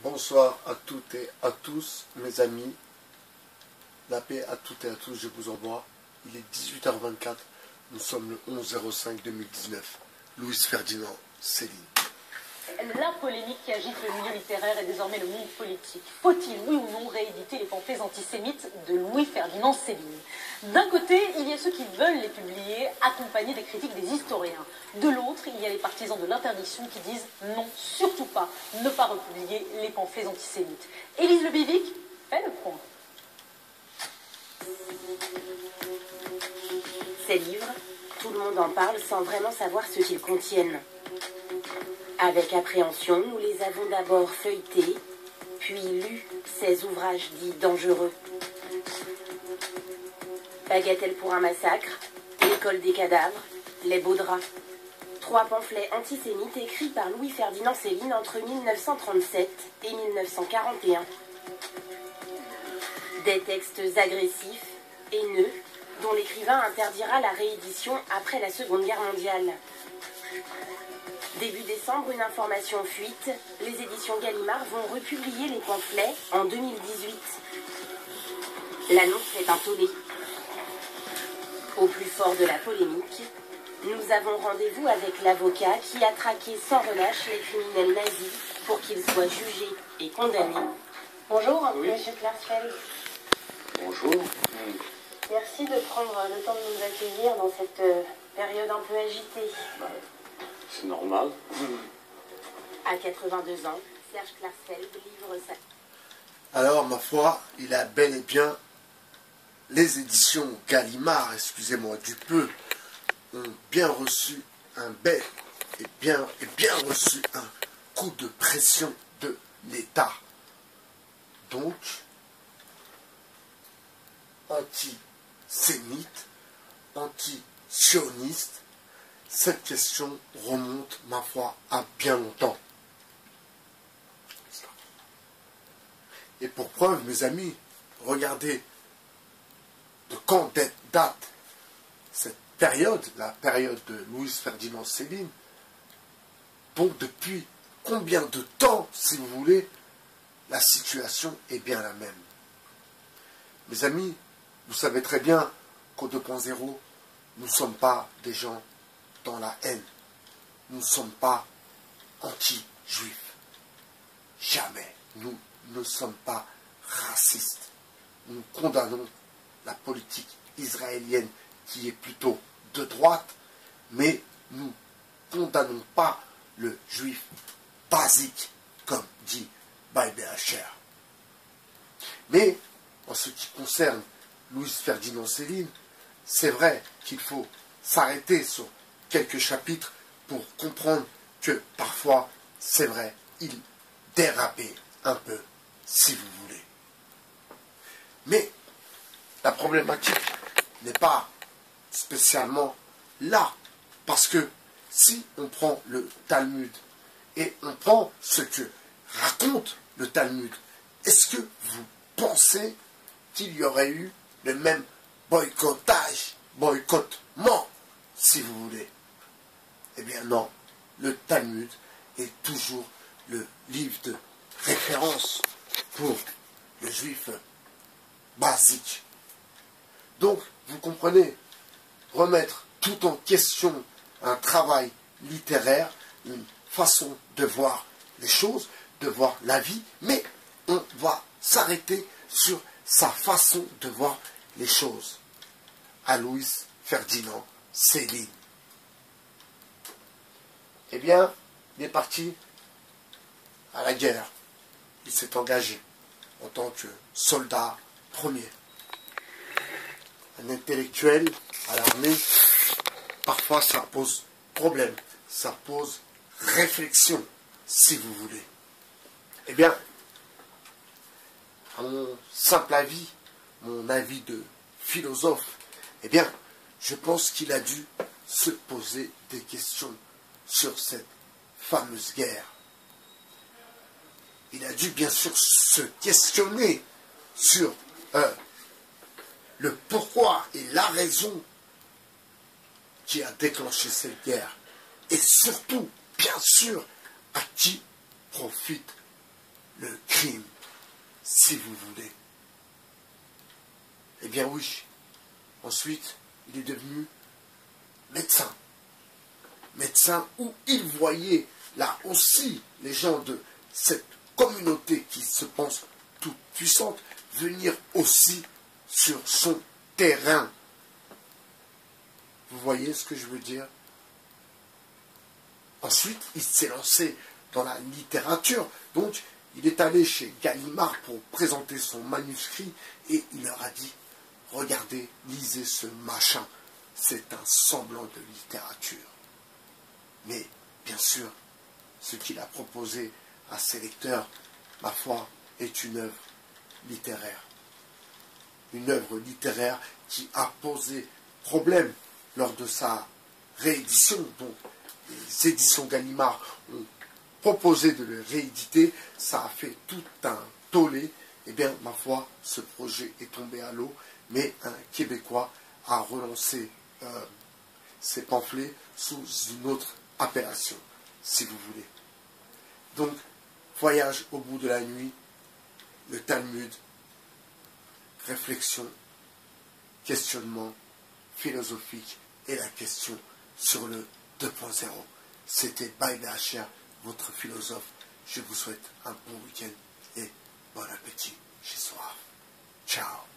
Bonsoir à toutes et à tous, mes amis. La paix à toutes et à tous, je vous envoie. Il est 18h24, nous sommes le 11/05/2019. Louis Ferdinand Céline. La polémique qui agite le milieu littéraire et désormais le monde politique. Faut-il, oui ou non, rééditer les pamphlets antisémites de Louis Ferdinand Céline? D'un côté, il y a ceux qui veulent les publier, accompagnés des critiques des historiens. De l'autre, il y a les partisans de l'interdiction qui disent non, surtout pas, ne pas republier les pamphlets antisémites. Élise Lebivic fait le point. Ces livres, tout le monde en parle sans vraiment savoir ce qu'ils contiennent. Avec appréhension, nous les avons d'abord feuilletés, puis lus, ces ouvrages dits dangereux. Bagatelle pour un massacre, l'école des cadavres, les beaux draps. 3 pamphlets antisémites écrits par Louis Ferdinand Céline entre 1937 et 1941. Des textes agressifs, haineux, dont l'écrivain interdira la réédition après la Seconde Guerre mondiale. Début décembre, une information fuite. Les éditions Gallimard vont republier les pamphlets en 2018. L'annonce fait un tollé. Au plus fort de la polémique, nous avons rendez-vous avec l'avocat qui a traqué sans relâche les criminels nazis pour qu'ils soient jugés et condamnés. Bonjour, oui. Monsieur Klarsfeld. Bonjour. Merci de prendre le temps de nous accueillir dans cette période un peu agitée. C'est normal. À 82 ans, Serge Klarsfeld livre sa... Alors, ma foi, il a bel et bien les éditions Gallimard, excusez-moi du peu, ont bien reçu un bel et bien reçu un coup de pression de l'État. Donc, antisémite, anti-sioniste, cette question remonte, ma foi, à bien longtemps. Et pour preuve, mes amis, regardez de quand date cette période, la période de Louis Ferdinand Céline. Donc depuis combien de temps, si vous voulez, la situation est bien la même. Mes amis, vous savez très bien qu'au 2.0, nous ne sommes pas des gens dans la haine. Nous ne sommes pas anti-juifs. Jamais. Nous ne sommes pas racistes. Nous condamnons la politique israélienne qui est plutôt de droite, mais nous ne condamnons pas le juif basique, comme dit Baïbé Hacher. Mais en ce qui concerne Louis Ferdinand Céline, c'est vrai qu'il faut s'arrêter sur quelques chapitres pour comprendre que parfois, c'est vrai, il dérapait un peu, si vous voulez. Mais la problématique n'est pas spécialement là, parce que si on prend le Talmud et on prend ce que raconte le Talmud, est-ce que vous pensez qu'il y aurait eu le même boycottement, si vous voulez? Eh bien non, le Talmud est toujours le livre de référence pour le juif basique. Donc, vous comprenez, remettre tout en question un travail littéraire, une façon de voir les choses, de voir la vie, mais on va s'arrêter sur sa façon de voir les choses. À Louis Ferdinand Céline. Eh bien, il est parti à la guerre. Il s'est engagé en tant que soldat premier. Un intellectuel à l'armée, parfois ça pose problème, ça pose réflexion, si vous voulez. Eh bien, à mon simple avis, mon avis de philosophe, eh bien, je pense qu'il a dû se poser des questions sur cette fameuse guerre. Il a dû bien sûr se questionner sur le pourquoi et la raison qui a déclenché cette guerre. Et surtout, bien sûr, à qui profite le si vous voulez. Eh bien oui. Ensuite, il est devenu médecin. Médecin où il voyait là aussi les gens de cette communauté qui se pense toute puissante venir aussi sur son terrain. Vous voyez ce que je veux dire? Ensuite, il s'est lancé dans la littérature. Donc, il est allé chez Gallimard pour présenter son manuscrit et il leur a dit, regardez, lisez ce machin. C'est un semblant de littérature. Mais, bien sûr, ce qu'il a proposé à ses lecteurs, ma foi, est une œuvre littéraire. Une œuvre littéraire qui a posé problème lors de sa réédition. Donc, les éditions Gallimard ont proposé de le rééditer. Ça a fait tout un tollé. Eh bien, ma foi, ce projet est tombé à l'eau. Mais un Québécois a relancé ces pamphlets sous une autre appellation, si vous voulez. Donc, voyage au bout de la nuit, le Talmud, réflexion, questionnement philosophique et la question sur le 2.0. C'était Baïda Hacher, votre philosophe. Je vous souhaite un bon week-end et bon appétit chez Soir. Ciao.